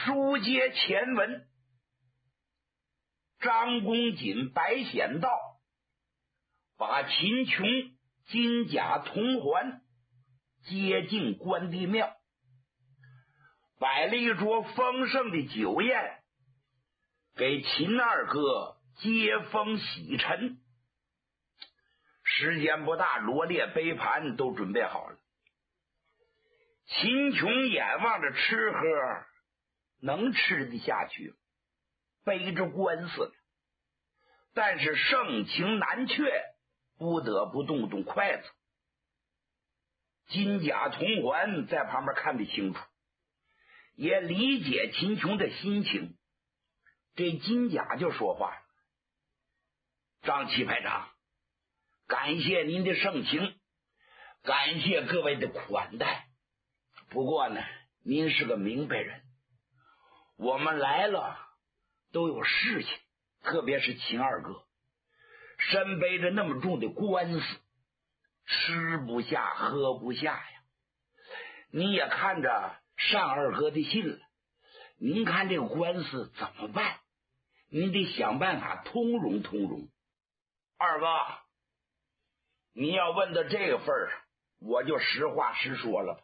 书接前文，张公瑾、白显道把秦琼、金甲、铜环接进关帝庙，摆了一桌丰盛的酒宴，给秦二哥接风洗尘。时间不大，罗列杯盘都准备好了。秦琼眼望着吃喝，能吃得下去，背着官司了，但是盛情难却，不得不动动筷子。金甲、铜环在旁边看得清楚，也理解秦琼的心情。这金甲就说话了：张七排长，感谢您的盛情，感谢各位的款待。不过呢，您是个明白人，我们来了都有事情，特别是秦二哥身背着那么重的官司，吃不下喝不下呀。你也看着单二哥的信了，您看这个官司怎么办？您得想办法通融通融。二哥，你要问到这个份儿上，我就实话实说了吧。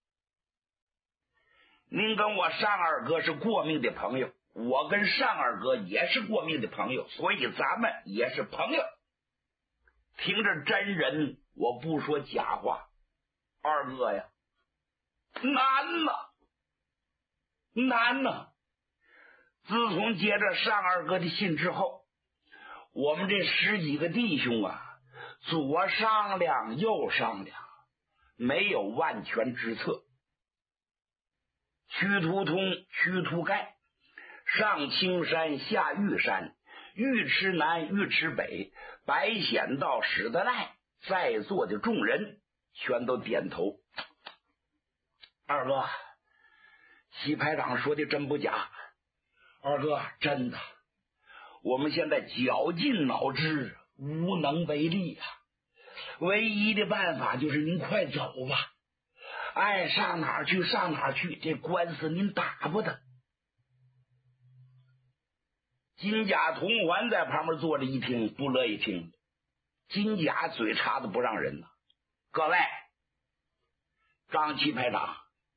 您跟我单二哥是过命的朋友，我跟单二哥也是过命的朋友，所以咱们也是朋友。听着真人，我不说假话。二哥呀，难呐，难呐！自从接着单二哥的信之后，我们这十几个弟兄啊，左商量右商量，没有万全之策。屈突通、屈突盖，上青山下玉山，尉迟南尉迟北，白显道史德赖，在座的众人全都点头。二哥，齐排长说的真不假，二哥真的，我们现在绞尽脑汁，无能为力啊！唯一的办法就是您快走吧，爱上哪儿去上哪儿去，这官司您打不得。金甲、铜环在旁边坐着一听，不乐意听。金甲嘴插的不让人呢。各位，张七排长，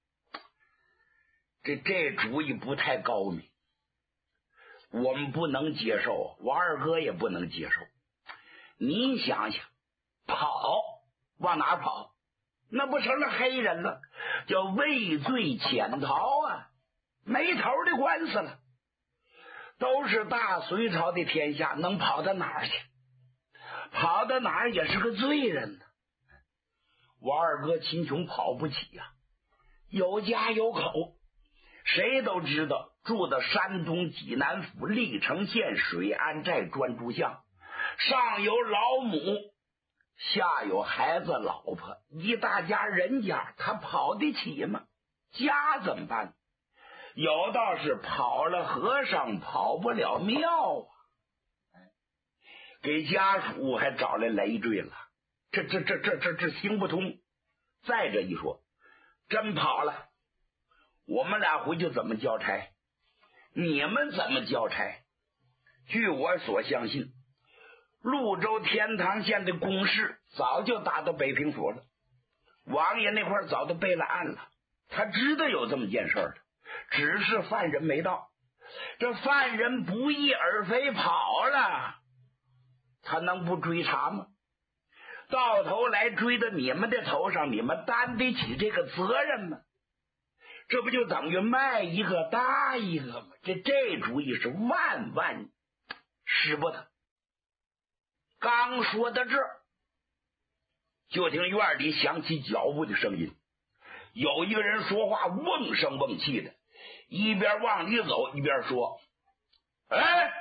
这主意不太高明，我们不能接受，我二哥也不能接受。您想想，跑往哪跑？那不成了黑人了，叫畏罪潜逃啊，没头的官司了。都是大隋朝的天下，能跑到哪儿去？跑到哪儿也是个罪人呢。我二哥秦琼跑不起呀，有家有口，谁都知道住到山东济南府历城县水安寨专诸巷，上有老母，下有孩子老婆，一大家人家，他跑得起吗？家怎么办？有道是跑了和尚跑不了庙啊，给家属还找来累赘了，这行不通。再者一说，真跑了，我们俩回去怎么交差？你们怎么交差？据我所相信，潞州天堂县的公事早就打到北平府了，王爷那块早都备了案了，他知道有这么件事的，只是犯人没到。这犯人不翼而飞跑了，他能不追查吗？到头来追到你们的头上，你们担得起这个责任吗？这不就等于卖一个搭一个吗？这主意是万万使不得。刚说到这儿，就听院里响起脚步的声音，有一个人说话瓮声瓮气的，一边往里走一边说：哎，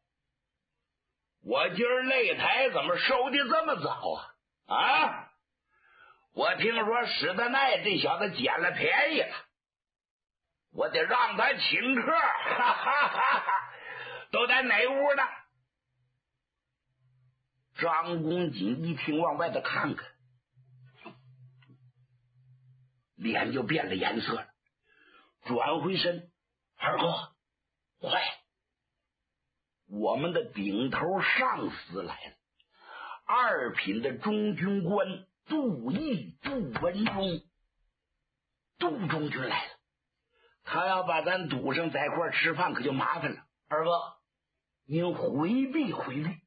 我今儿擂台怎么收的这么早啊？我听说史德奈这小子捡了便宜了，我得让他请客，哈哈哈哈！都在哪屋呢？张公瑾一听，往外头看看，脸就变了颜色了，转回身二哥，快！我们的顶头上司来了，二品的中军官杜毅、杜文忠，杜中军来了，他要把咱堵上在一块吃饭，可就麻烦了。二哥，您回避回避。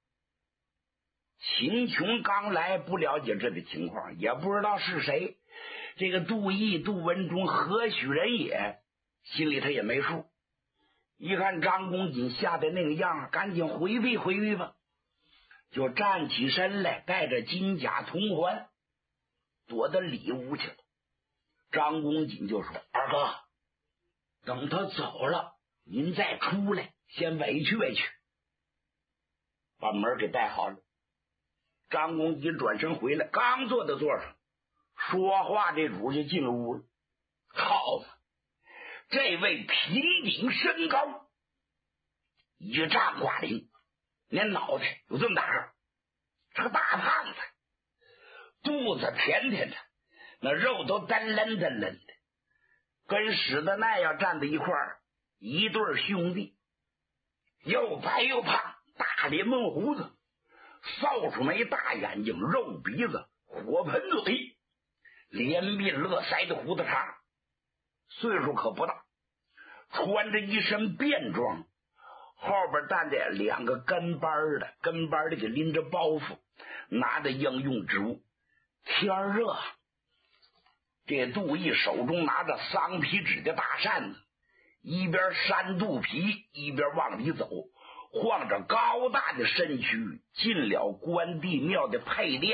秦琼刚来，不了解这个情况，也不知道是谁。这个杜毅、杜文忠何许人也，心里他也没数。一看张公瑾吓得那个样，赶紧回避回避吧，就站起身来，带着金甲铜环，躲到里屋去了。张公瑾就说：“二哥，等他走了，您再出来，先委屈委屈。”把门给带好了。张公瑾转身回来，刚坐到座上，说话这主就进了屋了。好嘛，这位平顶身高，一丈挂零，连脑袋有这么大个，是个大胖子，肚子甜甜的，那肉都单抡单抡的，跟史德奈要站在一块儿，一对兄弟，又白又胖，大脸闷胡子，扫帚眉，大眼睛，肉鼻子，火盆嘴，连鬓络腮的胡子茬，岁数可不大，穿着一身便装，后边站着两个跟班的给拎着包袱，拿着应用之物。天热，这杜毅手中拿着桑皮纸的大扇子，一边扇肚皮一边往里走，晃着高大的身躯进了关帝庙的配殿。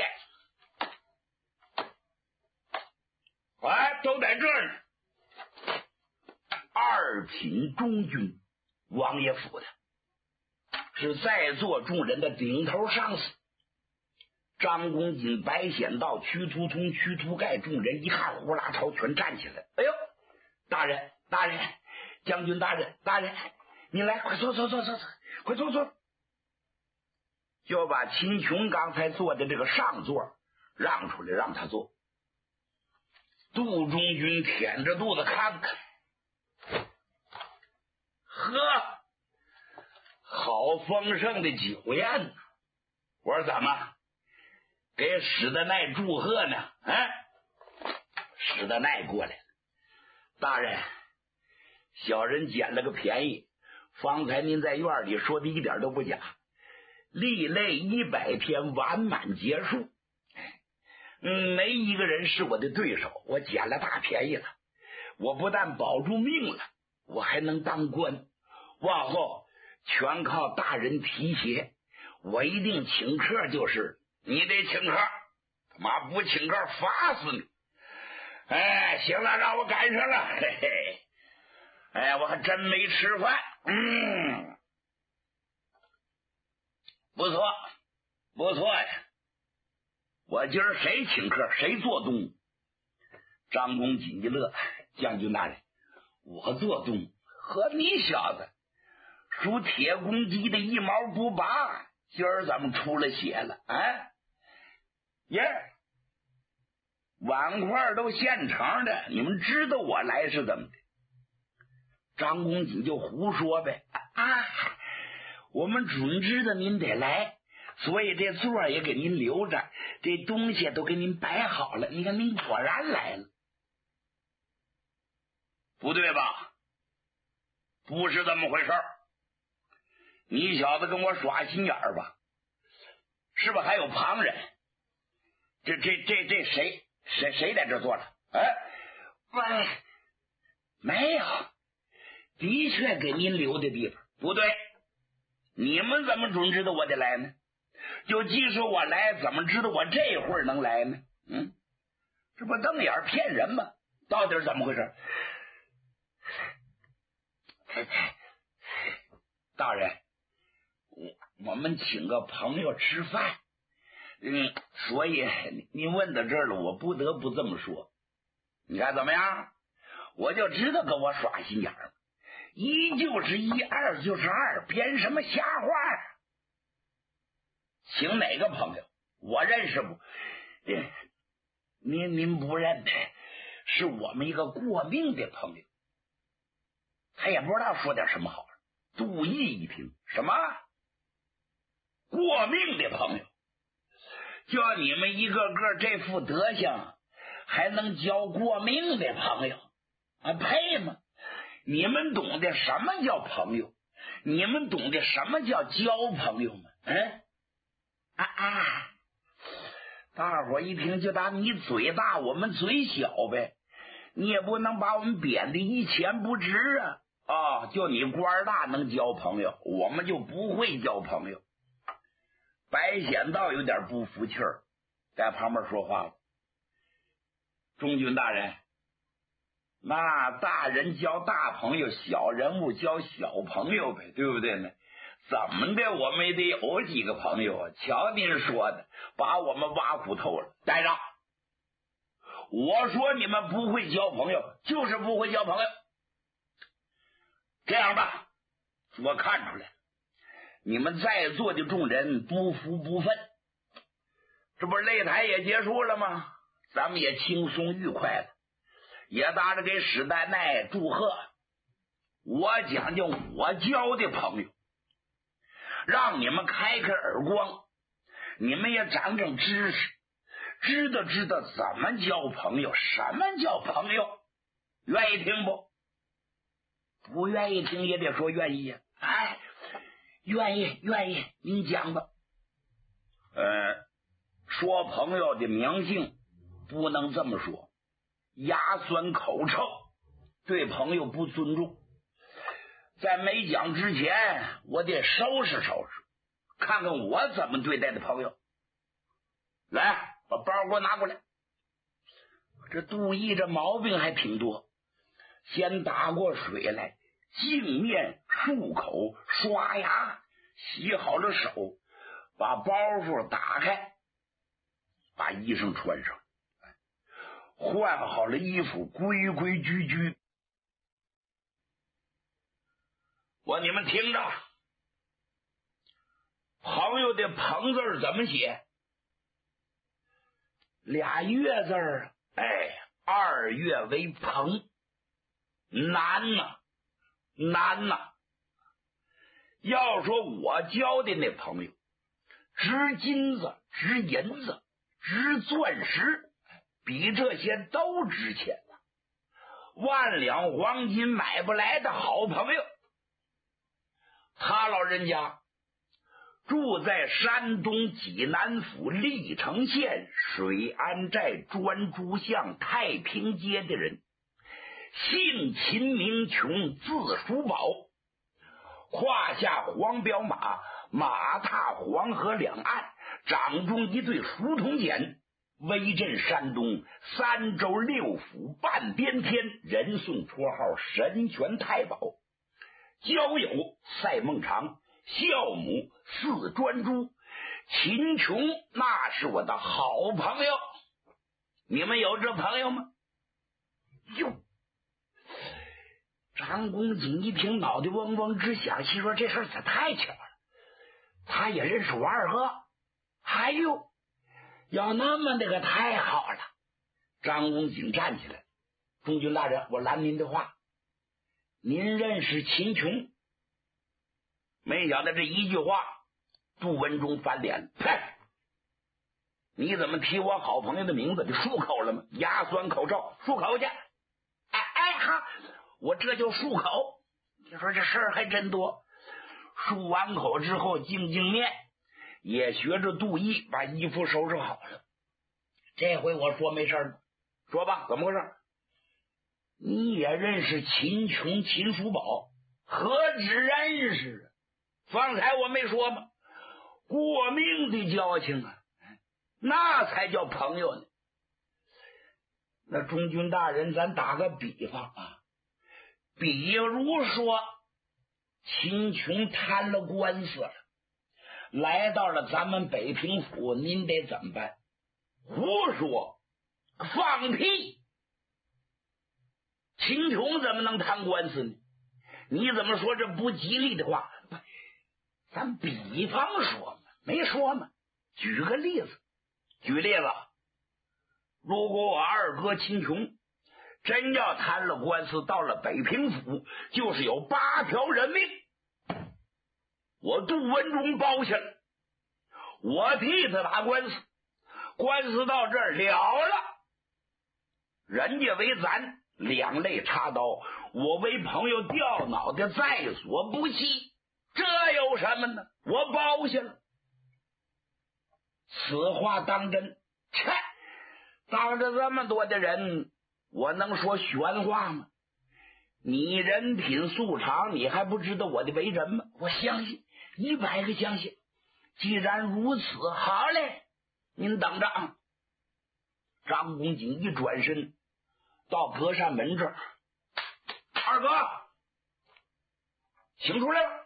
哎，都在这儿呢。二品中军王爷府的，是在座众人的顶头上司。张公瑾、白显道、屈突通、屈突盖众人一看，呼啦朝全站起来。哎呦，大人，大人，将军大人，大人，你来，快坐，快坐。就把秦琼刚才坐的这个上座让出来，让他坐。杜中军舔着肚子看看，呵，好丰盛的酒宴呢！我说怎么给史德奈祝贺呢？啊，史德奈过来了，大人，小人捡了个便宜。方才您在院里说的一点都不假，历累100天完满结束。没一个人是我的对手，我捡了大便宜了。我不但保住命了，我还能当官，往后全靠大人提携。我一定请客，就是你得请客，他妈不请客罚死你。哎，行了，让我赶上了，嘿嘿。哎，我还真没吃饭。不错，不错呀。我今儿谁请客谁做东。张公瑾一乐，将军大人，我做东，和你小子属铁公鸡的一毛不拔，今儿怎么出了血了啊？耶，碗筷都现成的，你们知道我来是怎么的？张公瑾就胡说呗。我们准知道您得来，所以这座也给您留着，这东西都给您摆好了。你看您果然来了，不对吧？不是这么回事儿。你小子跟我耍心眼儿吧？是不是还有旁人？这谁在这坐着？喂，没有，的确给您留的地方。不对，你们怎么准知道我得来呢？就即使我来，怎么知道我这会儿能来呢？这不瞪眼骗人吗？到底是怎么回事？大人，我们请个朋友吃饭，所以您问到这儿了，我不得不这么说。你看怎么样？我就知道跟我耍心眼儿，一就是一，二就是二，编什么瞎话？请哪个朋友？我认识不？您不认得，是我们一个过命的朋友。 他也不知道说点什么好。杜毅一听，什么过命的朋友，叫你们一个个这副德行，还能交过命的朋友啊？配吗？你们懂得什么叫朋友？你们懂得什么叫交朋友吗？大伙一听就打你嘴大，我们嘴小呗，你也不能把我们贬得一钱不值啊！就你官大能交朋友，我们就不会交朋友。白显道有点不服气儿，在旁边说话了：“中军大人，那大人交大朋友，小人物交小朋友呗，对不对呢？怎么的，我们也得有几个朋友啊！瞧您说的，把我们挖苦透了。带上，我说你们不会交朋友，就是不会交朋友。这样吧，我看出来，你们在座的众人不服不忿，这不是擂台也结束了吗？咱们也轻松愉快了，也打着给史丹奈祝贺。我讲究我交的朋友，让你们开开耳光，你们也长长知识，知道怎么交朋友，什么叫朋友。愿意听不？不愿意听也得说愿意。愿意，您讲吧。说朋友的名姓不能这么说，牙酸口臭，对朋友不尊重。在没讲之前，我得收拾收拾，看看我怎么对待的朋友。来，把包给我拿过来。这杜毅这毛病还挺多，先打过水来，净面漱口，刷牙，洗好了手，把包袱打开，把衣裳穿上，换好了衣服，规规矩矩。你们听着，朋友的朋字怎么写？俩月字儿，二月为朋，难呐。要说我交的那朋友，值金子，值银子，值钻石，比这些都值钱万两黄金买不来的好朋友。他老人家住在山东济南府历城县水安寨专诸巷太平街的人，姓秦名琼，字叔宝，胯下黄骠马，马踏黄河两岸，掌中一对熟铜锏，威震山东三州六府半边天，人送绰号神拳太保。交友赛孟尝，孝母四专诸，秦琼那是我的好朋友。你们有这朋友吗？哟，张公瑾一听，脑袋嗡嗡直响，心说这事儿可太巧了，他也认识我二哥。哎呦，要那么那个太好了。张公瑾站起来，中军大人，我拦您的话，您认识秦琼？没想到这一句话，杜文忠翻脸，你怎么提我好朋友的名字？你漱口了吗？牙酸口臭，漱口去。我这就漱口。你说这事儿还真多。漱完口之后，净面，也学着杜毅把衣服收拾好了。这回我说没事了，说吧，怎么回事？你也认识秦琼、秦叔宝？何止认识啊！方才我没说吗？过命的交情啊，那才叫朋友呢。那中军大人，咱打个比方啊，比如说秦琼摊了官司了，来到了咱们北平府，您得怎么办？胡说，放屁！秦琼怎么能摊官司呢？你怎么说这不吉利的话？咱比方说嘛，没说嘛。举个例子，如果我二哥秦琼真要谈了官司，到了北平府，就是有8条人命，我杜文忠包下了，我替他打官司，官司到这儿了了，人家为咱两肋插刀，我为朋友掉脑袋，在所不惜，这有什么呢？我包下了。此话当真？切，当着这么多的人，我能说玄话吗？你人品素常，你还不知道我的为人吗？我相信，100个相信。既然如此，好嘞，您等着啊！张公瑾一转身到隔扇门这儿，二哥，请出来了。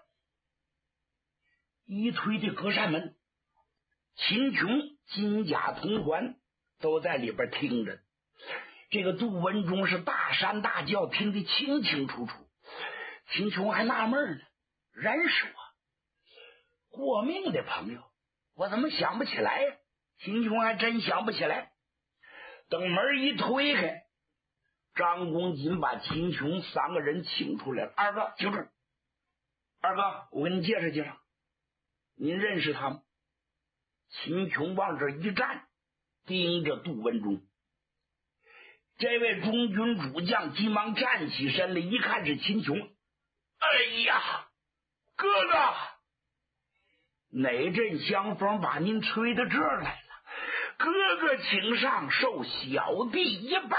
一推的隔扇门，秦琼、金甲同环都在里边听着。这个杜文忠是大山大叫，听得清清楚楚。秦琼还纳闷呢，人是我过命的朋友，我怎么想不起来呀？秦琼还真想不起来。等门一推开，张公瑾把秦琼3个人请出来了。二哥，请准。二哥，我给你介绍介绍，您认识他吗？秦琼往这一站，盯着杜文忠。这位中军主将急忙站起身来，一看是秦琼。哎呀，哥哥，哪阵香风把您吹到这儿来了？哥哥请上，受小弟一拜。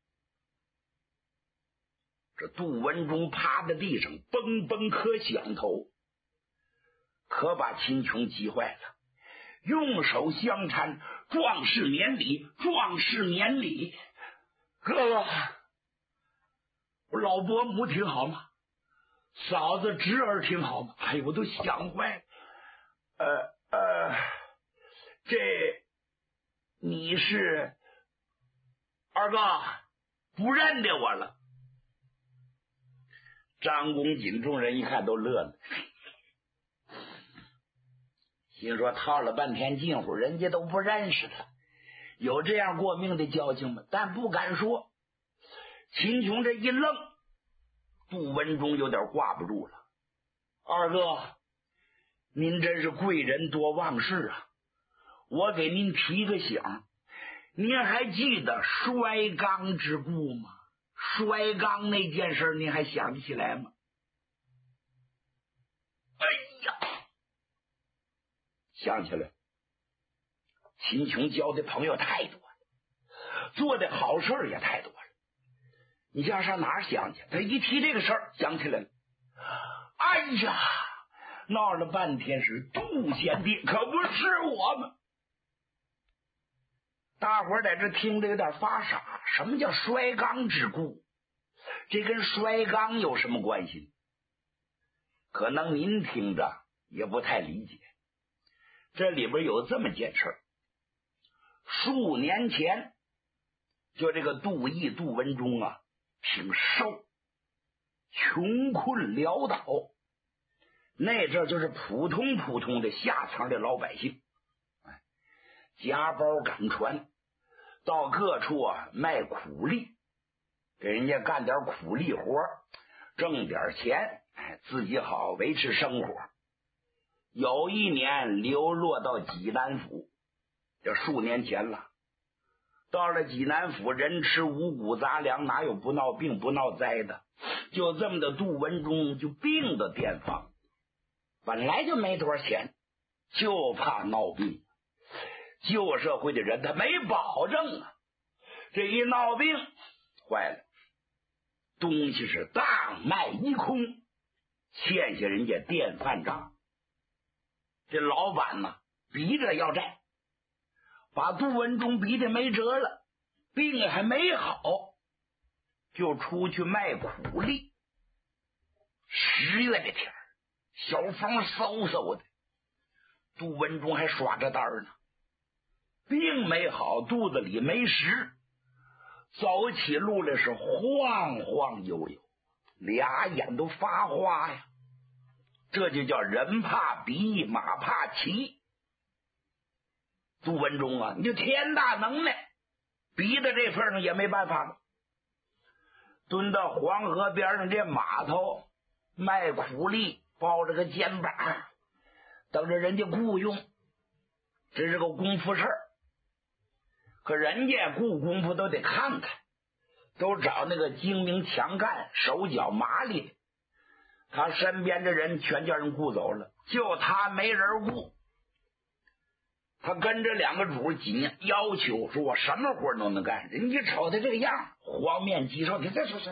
这杜文忠趴在地上蹦蹦磕响头，可把秦琼急坏了，用手相搀，壮士免礼，壮士免礼。哥哥，我老伯母挺好吗？嫂子侄儿挺好吗？哎呦，我都想坏了。这你是二哥不认得我了？张公瑾众人一看都乐了，心说套了半天近乎，人家都不认识他，有这样过命的交情吗？但不敢说。秦琼这一愣，杜文忠有点挂不住了。二哥，您真是贵人多忘事啊！我给您提个醒，您还记得摔缸之故吗？摔缸那件事您还想得起来吗？哎呀，想起来。秦琼交的朋友太多了，做的好事也太多了，你叫上哪儿想去？他一提这个事儿想起来了。哎呀，闹了半天是杜贤弟，可不是我们。大伙儿在这听着有点发傻，什么叫摔缸之故？这跟摔缸有什么关系？可能您听着也不太理解。这里边有这么件事儿，数年前，就这个杜毅、杜文忠啊，挺瘦，穷困潦倒，那阵就是普通的下层的老百姓，夹包赶船，到各处啊卖苦力，给人家干点苦力活，挣点钱，自己好维持生活。有一年流落到济南府，这数年前了。到了济南府，人吃五谷杂粮，哪有不闹病不闹灾的？就这么的，杜文忠就病到店房，本来就没多少钱，就怕闹病。旧社会的人他没保证啊，这一闹病坏了，东西是大卖一空，欠下人家店饭账。这老板呢，逼着要债，把杜文忠逼得没辙了，病还没好，就出去卖苦力。10月的天，小风嗖嗖的，杜文忠还耍着单呢，病没好，肚子里没食，走起路来是晃晃悠悠，俩眼都发花呀。这就叫人怕逼，马怕骑。杜文忠啊，你就天大能耐，逼到这份上也没办法了。 蹲到黄河边上这码头卖苦力，抱着个肩膀，等着人家雇佣，这是个功夫事儿。可人家雇功夫都得看看，都找那个精明强干、手脚麻利的。他身边的人全叫人雇走了，就他没人雇。他跟着两个主紧要求说：“我什么活都能干。”人家瞅他这个样，黄面鸡瘦，你再说，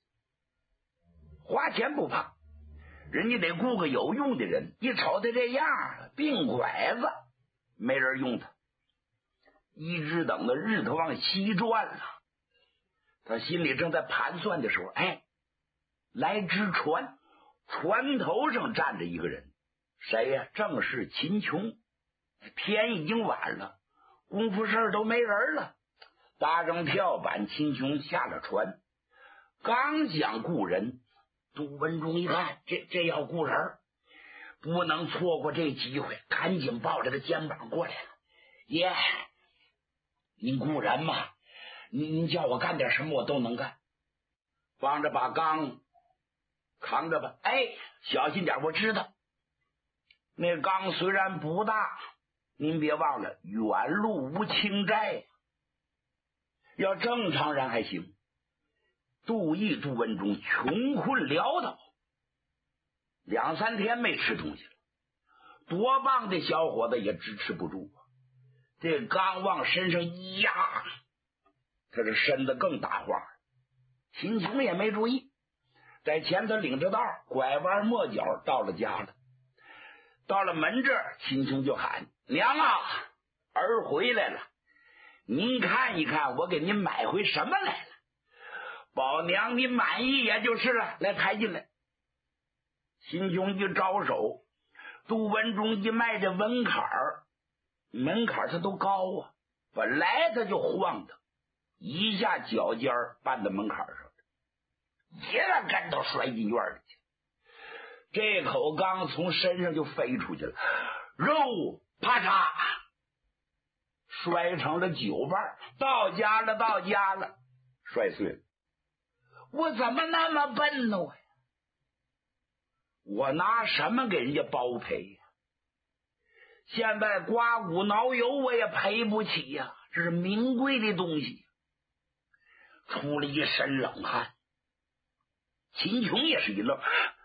花钱不怕，人家得雇个有用的人。一瞅他这样，病拐子，没人用他。一直等到日头往西转了，他心里正在盘算的时候，来只船，船头上站着一个人，谁呀？正是秦琼。天已经晚了，功夫事都没人了。搭上跳板，秦琼下了船，刚想雇人，杜文忠一看，这要雇人，不能错过这机会，赶紧抱着个肩膀过来了。爷，您雇人嘛，您叫我干点什么我都能干，帮着把缸扛着吧。小心点，我知道。那缸虽然不大，您别忘了远路无轻债，要正常人还行。杜文忠穷困潦倒，2-3天没吃东西了，多棒的小伙子也支持不住啊！这刚往身上一压，他这身子更大化了。秦琼也没注意，在前头领着道，拐弯抹角到了家了。到了门这儿，秦琼就喊：“娘啊，儿回来了，您看一看我给您买回什么来了，宝娘您满意也就是了，来抬进来。”秦琼一招手，杜文忠一迈这门槛儿，门槛它都高啊，本来他就晃荡，一下脚尖绊到门槛上了，一个跟头摔进院里去。这口缸从身上就飞出去了，肉啪嚓摔成了9瓣，到家了，摔碎了。我怎么那么笨呢？我拿什么给人家包赔呀？现在刮骨挠油我也赔不起呀，这是名贵的东西。出了一身冷汗，秦琼也是一愣，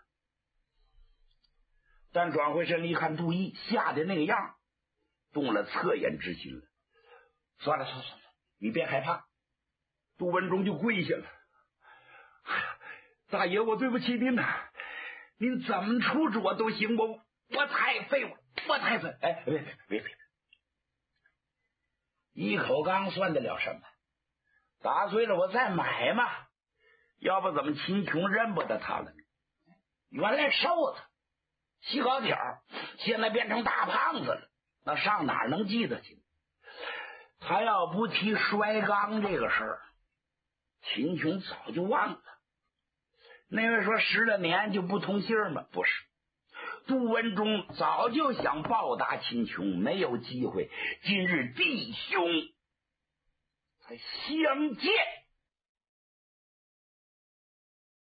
但转回身一看，杜毅吓得那个样，动了恻隐之心了。算了，你别害怕。杜文忠就跪下了：“大爷，我对不起您呐，您怎么处置我都行，我太废物，我太废。”别，一口缸算得了什么？打碎了我再买嘛，要不怎么秦琼认不得他了呢？原来瘦的细高条，现在变成大胖子了，那上哪能记得去？他要不提摔缸这个事儿，秦琼早就忘了。那位说10来年就不通信吗？不是，杜文忠早就想报答秦琼，没有机会，今日弟兄才相见。